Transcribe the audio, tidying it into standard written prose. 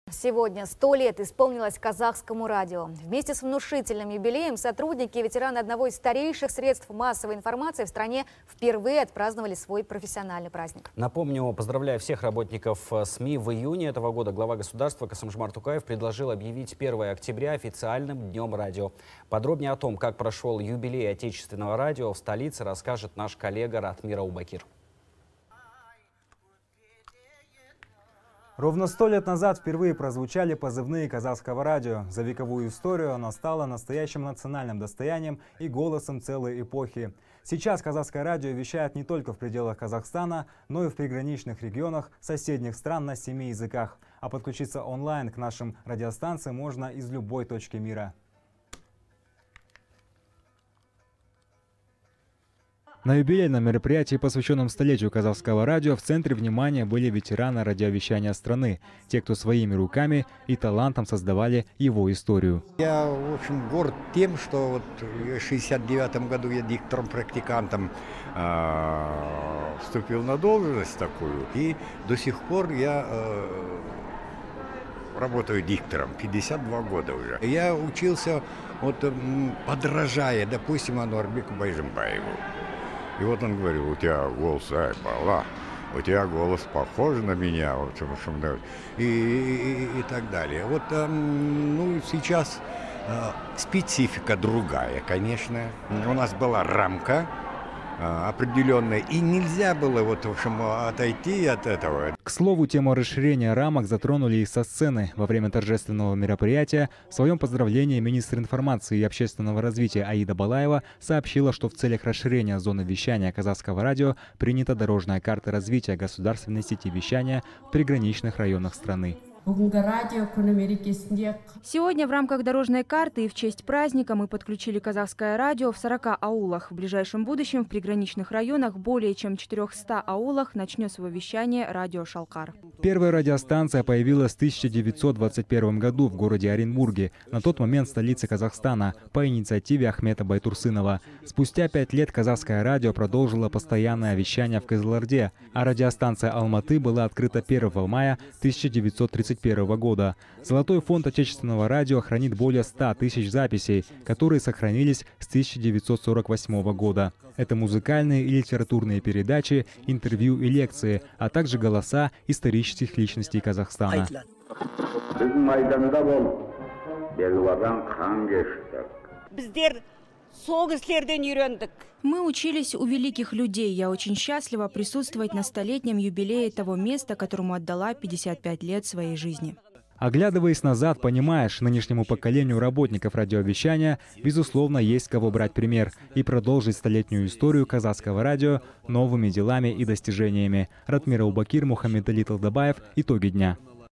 Сегодня 100 лет исполнилось казахскому радио. Вместе с внушительным юбилеем сотрудники и ветераны одного из старейших средств массовой информации в стране впервые отпраздновали свой профессиональный праздник. Напомню, поздравляя всех работников СМИ, в июне этого года глава государства Касым-Жомарт Токаев предложил объявить 1 октября официальным днем радио. Подробнее о том, как прошел юбилей отечественного радио в столице, расскажет наш коллега Ратмир Аубакир. Ровно 100 лет назад впервые прозвучали позывные казахского радио. За вековую историю оно стало настоящим национальным достоянием и голосом целой эпохи. Сейчас казахское радио вещает не только в пределах Казахстана, но и в приграничных регионах соседних стран на 7 языках. А подключиться онлайн к нашим радиостанциям можно из любой точки мира. На юбилейном мероприятии, посвященном столетию казахского радио, в центре внимания были ветераны радиовещания страны, те, кто своими руками и талантом создавали его историю. Я, в общем, горд тем, что вот в 1969 году я диктором-практикантом вступил на должность такую, и до сих пор я работаю диктором, 52 года уже. Я учился, вот, подражая, допустим, Ануарбеку Байжимбаеву. И вот он говорил: у тебя голос, Бала, у тебя голос похож на меня, в общем, и так далее. Вот, ну, сейчас специфика другая, конечно. У нас была рамка определенная, и нельзя было, вот, в общем, отойти от этого. К слову, тему расширения рамок затронули и со сцены. Во время торжественного мероприятия в своем поздравлении министр информации и общественного развития Аида Балаева сообщила, что в целях расширения зоны вещания казахского радио принята дорожная карта развития государственной сети вещания в приграничных районах страны. Сегодня в рамках дорожной карты и в честь праздника мы подключили казахское радио в 40 аулах. В ближайшем будущем в приграничных районах более чем 400 аулах начнет свое вещание радио «Шалкар». Первая радиостанция появилась в 1921 году в городе Оренбурге, на тот момент столице Казахстана, по инициативе Ахмета Байтурсынова. Спустя 5 лет казахское радио продолжило постоянное вещание в Кызылорде, а радиостанция Алматы была открыта 1 мая 1931 года. Золотой фонд отечественного радио хранит более 100 тысяч записей, которые сохранились с 1948 года. Это музыкальные и литературные передачи, интервью и лекции, а также голоса исторических личностей Казахстана. Мы учились у великих людей. Я очень счастлива присутствовать на 100-летнем юбилее того места, которому отдала 55 лет своей жизни. Оглядываясь назад, понимаешь, нынешнему поколению работников радиовещания, безусловно, есть кого брать пример и продолжить столетнюю историю казахского радио новыми делами и достижениями. Ратмир Аубакир, Мухаммед Али Талдабаев. Итоги дня.